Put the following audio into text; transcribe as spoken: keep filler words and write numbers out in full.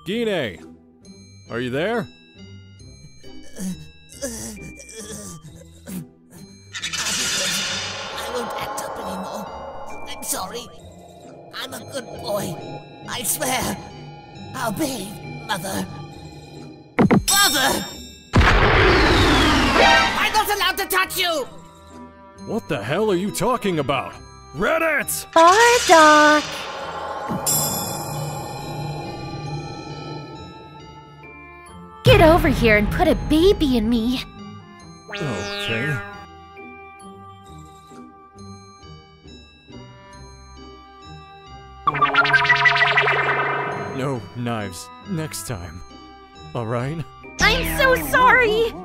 Gine! Are you there? I won't act up anymore. I'm sorry. I'm a good boy. I swear. I'll be, Mother. Mother! I'm not allowed to touch you! What the hell are you talking about? Raditz! Bardock! Get over here and put a baby in me. Okay. No knives. Next time. Alright? I'm so sorry!